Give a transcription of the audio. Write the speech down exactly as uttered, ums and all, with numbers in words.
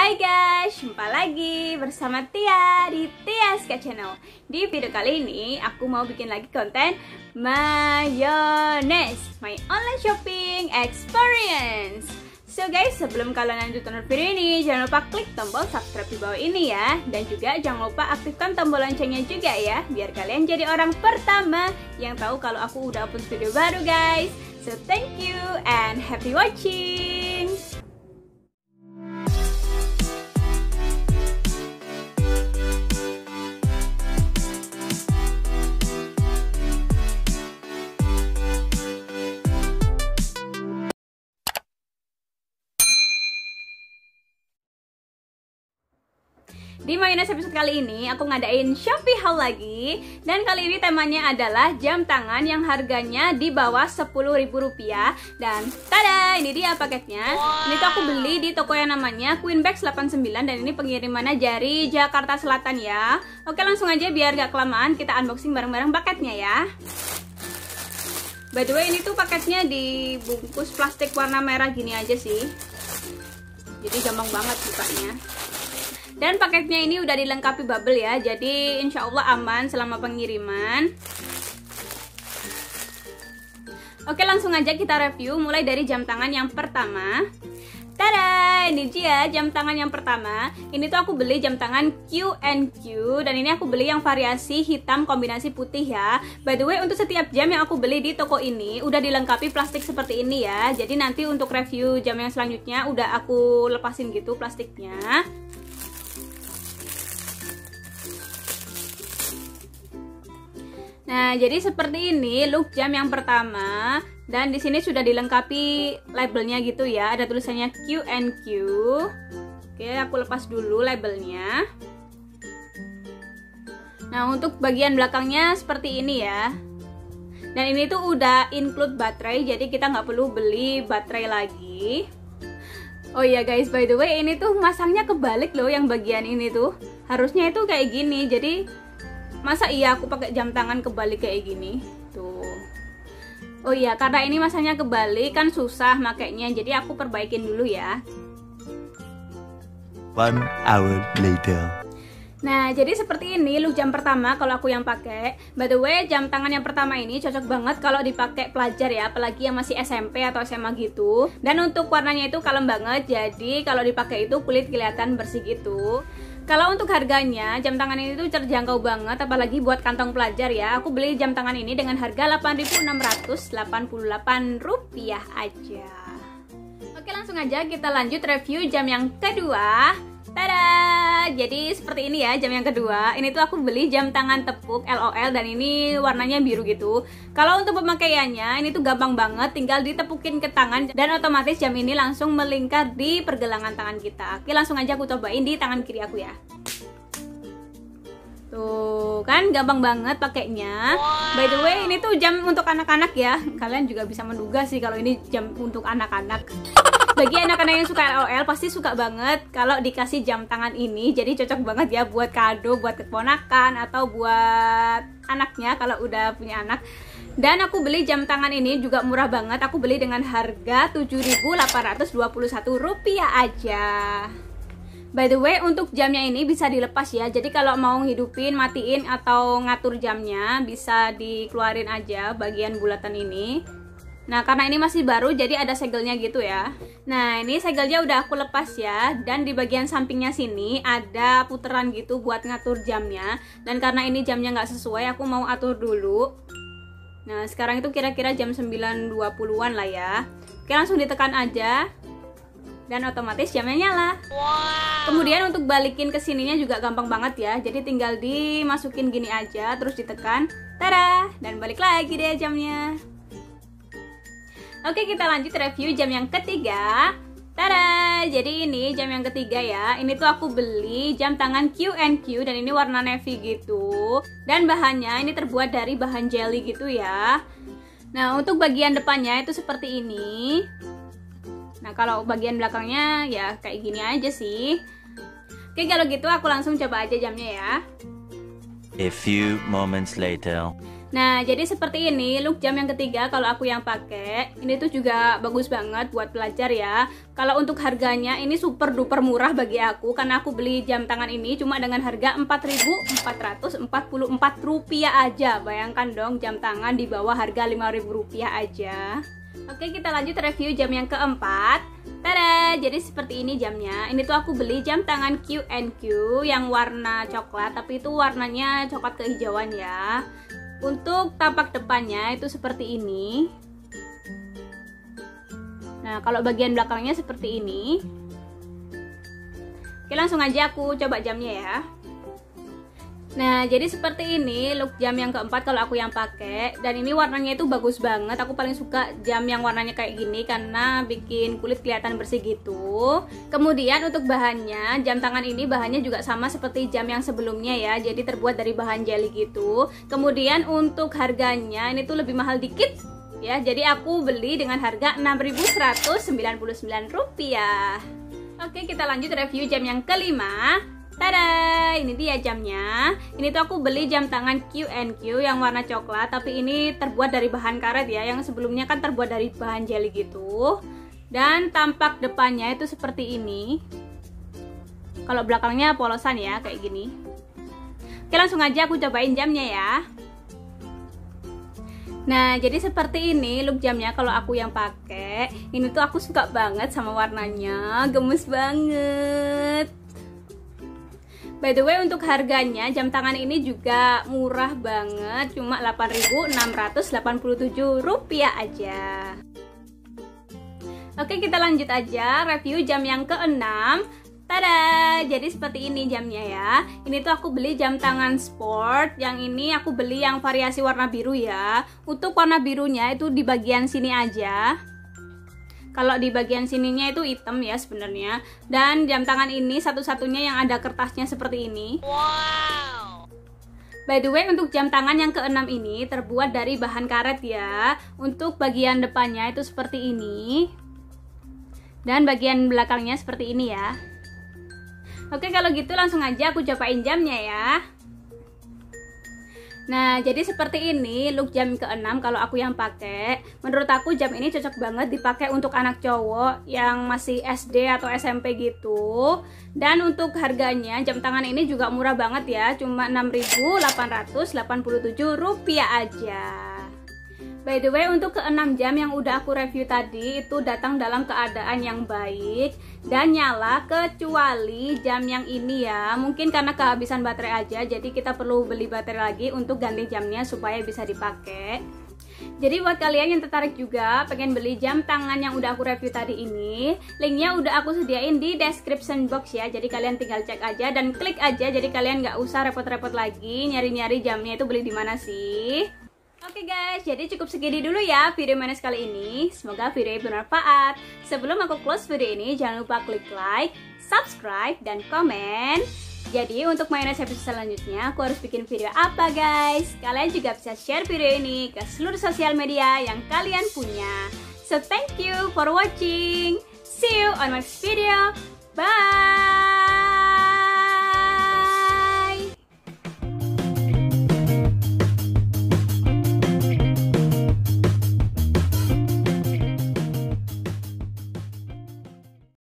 Hai guys, jumpa lagi bersama Tia di Tia's Cat Channel. Di video kali ini aku mau bikin lagi konten mayonnaise, my online shopping experience. So guys, sebelum kalian lanjut nonton video ini, jangan lupa klik tombol subscribe di bawah ini ya. Dan juga jangan lupa aktifkan tombol loncengnya juga ya, biar kalian jadi orang pertama yang tahu kalau aku udah upload video baru guys. So thank you and happy watching. Di mayonnaise episode kali ini aku ngadain Shopee haul lagi. Dan kali ini temanya adalah jam tangan yang harganya di bawah sepuluh ribu rupiah. Dan tada, ini dia paketnya. Wow. Ini tuh aku beli di toko yang namanya Queen Bags delapan puluh sembilan. Dan ini pengirimannya dari Jakarta Selatan ya. Oke, langsung aja biar gak kelamaan kita unboxing bareng-bareng paketnya ya. By the way, ini tuh paketnya dibungkus plastik warna merah gini aja sih. Jadi gampang banget bukanya. Dan paketnya ini udah dilengkapi bubble ya, jadi insya Allah aman selama pengiriman. Oke, langsung aja kita review mulai dari jam tangan yang pertama. Tada, ini dia jam tangan yang pertama. Ini tuh aku beli jam tangan Q and Q. Dan ini aku beli yang variasi hitam kombinasi putih ya. By the way, untuk setiap jam yang aku beli di toko ini udah dilengkapi plastik seperti ini ya. Jadi nanti untuk review jam yang selanjutnya udah aku lepasin gitu plastiknya. Nah, jadi seperti ini look jam yang pertama, dan di sini sudah dilengkapi labelnya gitu ya, ada tulisannya Q and Q. Oke, aku lepas dulu labelnya. Nah, untuk bagian belakangnya seperti ini ya. Dan ini tuh udah include baterai, jadi kita nggak perlu beli baterai lagi. Oh iya guys, by the way, ini tuh masangnya kebalik loh, yang bagian ini tuh harusnya itu kayak gini. Jadi masa iya aku pakai jam tangan kebalik kayak gini tuh. Oh iya, karena ini masanya kebalik kan susah makainya, jadi aku perbaikin dulu ya. One hour later. Nah, jadi seperti ini look jam pertama kalau aku yang pakai. By the way, jam tangan yang pertama ini cocok banget kalau dipakai pelajar ya, apalagi yang masih S M P atau S M A gitu. Dan untuk warnanya itu kalem banget, jadi kalau dipakai itu kulit kelihatan bersih gitu. Kalau untuk harganya, jam tangan ini tuh terjangkau banget, apalagi buat kantong pelajar ya. Aku beli jam tangan ini dengan harga delapan ribu enam ratus delapan puluh delapan rupiah aja. Oke, langsung aja kita lanjut review jam yang kedua. Tada! Jadi seperti ini ya jam yang kedua. Ini tuh aku beli jam tangan tepuk L O L dan ini warnanya biru gitu. Kalau untuk pemakaiannya ini tuh gampang banget, tinggal ditepukin ke tangan dan otomatis jam ini langsung melingkar di pergelangan tangan kita. Oke, langsung aja aku cobain di tangan kiri aku ya. Tuh kan gampang banget pakainya. By the way, ini tuh jam untuk anak-anak ya. Kalian juga bisa menduga sih kalau ini jam untuk anak-anak. Bagi anak-anak yang suka L O L pasti suka banget kalau dikasih jam tangan ini. Jadi cocok banget ya buat kado, buat keponakan atau buat anaknya kalau udah punya anak. Dan aku beli jam tangan ini juga murah banget. Aku beli dengan harga tujuh ribu delapan ratus dua puluh satu rupiah aja. By the way, untuk jamnya ini bisa dilepas ya. Jadi kalau mau hidupin, matiin atau ngatur jamnya bisa dikeluarin aja bagian bulatan ini. Nah, karena ini masih baru jadi ada segelnya gitu ya. Nah, ini segelnya udah aku lepas ya. Dan di bagian sampingnya sini ada puteran gitu buat ngatur jamnya. Dan karena ini jamnya nggak sesuai, aku mau atur dulu. Nah, sekarang itu kira-kira jam sembilan dua puluhan lah ya. Oke, langsung ditekan aja. Dan otomatis jamnya nyala. Wow. Kemudian untuk balikin ke sininya juga gampang banget ya. Jadi tinggal dimasukin gini aja, terus ditekan. Tada! Dan balik lagi deh jamnya. Oke, kita lanjut review jam yang ketiga. Tada! Jadi ini jam yang ketiga ya. Ini tuh aku beli jam tangan Q and Q dan ini warna navy gitu. Dan bahannya ini terbuat dari bahan jelly gitu ya. Nah, untuk bagian depannya itu seperti ini. Nah, kalau bagian belakangnya ya kayak gini aja sih. Oke, kalau gitu aku langsung coba aja jamnya ya. A few moments later. Nah, jadi seperti ini look jam yang ketiga kalau aku yang pakai. Ini tuh juga bagus banget buat belajar ya. Kalau untuk harganya ini super duper murah bagi aku karena aku beli jam tangan ini cuma dengan harga empat ribu empat ratus empat puluh empat rupiah aja. Bayangkan dong, jam tangan di bawah harga lima ribu rupiah aja. Oke, kita lanjut review jam yang keempat. Tada, jadi seperti ini jamnya. Ini tuh aku beli jam tangan Q and Q yang warna coklat, tapi itu warnanya coklat kehijauan ya. Untuk tampak depannya itu seperti ini. Nah, kalau bagian belakangnya seperti ini. Oke, langsung aja aku coba jamnya ya. Nah, jadi seperti ini look jam yang keempat kalau aku yang pakai. Dan ini warnanya itu bagus banget. Aku paling suka jam yang warnanya kayak gini karena bikin kulit kelihatan bersih gitu. Kemudian untuk bahannya, jam tangan ini bahannya juga sama seperti jam yang sebelumnya ya. Jadi terbuat dari bahan jelly gitu. Kemudian untuk harganya ini tuh lebih mahal dikit ya. Jadi aku beli dengan harga enam ribu seratus sembilan puluh sembilan rupiah. Oke, kita lanjut review jam yang kelima. Tada, ini dia jamnya. Ini tuh aku beli jam tangan Q and Q yang warna coklat, tapi ini terbuat dari bahan karet ya. Yang sebelumnya kan terbuat dari bahan jelly gitu. Dan tampak depannya itu seperti ini. Kalau belakangnya polosan ya, kayak gini. Oke, langsung aja aku cobain jamnya ya. Nah, jadi seperti ini look jamnya kalau aku yang pakai. Ini tuh aku suka banget sama warnanya, gemes banget. By the way, untuk harganya jam tangan ini juga murah banget, cuma delapan ribu enam ratus delapan puluh tujuh rupiah aja. Oke, kita lanjut aja review jam yang keenam. Tada, jadi seperti ini jamnya ya. Ini tuh aku beli jam tangan sport. Yang ini aku beli yang variasi warna biru ya. Untuk warna birunya itu di bagian sini aja. Kalau di bagian sininya itu hitam ya sebenarnya. Dan jam tangan ini satu-satunya yang ada kertasnya seperti ini. Wow. By the way, untuk jam tangan yang keenam ini terbuat dari bahan karet ya. Untuk bagian depannya itu seperti ini. Dan bagian belakangnya seperti ini ya. Oke, kalau gitu langsung aja aku cobain jamnya ya. Nah, jadi seperti ini look jam keenam kalau aku yang pakai. Menurut aku jam ini cocok banget dipakai untuk anak cowok yang masih S D atau S M P gitu. Dan untuk harganya jam tangan ini juga murah banget ya, cuma enam ribu delapan ratus delapan puluh tujuh rupiah aja. By the way, untuk keenam jam yang udah aku review tadi itu datang dalam keadaan yang baik dan nyala, kecuali jam yang ini ya. Mungkin karena kehabisan baterai aja, jadi kita perlu beli baterai lagi untuk ganti jamnya supaya bisa dipakai. Jadi buat kalian yang tertarik juga pengen beli jam tangan yang udah aku review tadi ini, linknya udah aku sediain di description box ya. Jadi kalian tinggal cek aja dan klik aja, jadi kalian nggak usah repot-repot lagi nyari-nyari jamnya itu beli di mana sih. Oke guys, jadi cukup segini dulu ya video manis kali ini. Semoga video ini bermanfaat. Sebelum aku close video ini, jangan lupa klik like, subscribe, dan komen. Jadi untuk mayones episode selanjutnya, aku harus bikin video apa guys? Kalian juga bisa share video ini ke seluruh sosial media yang kalian punya. So thank you for watching. See you on my next video. Bye!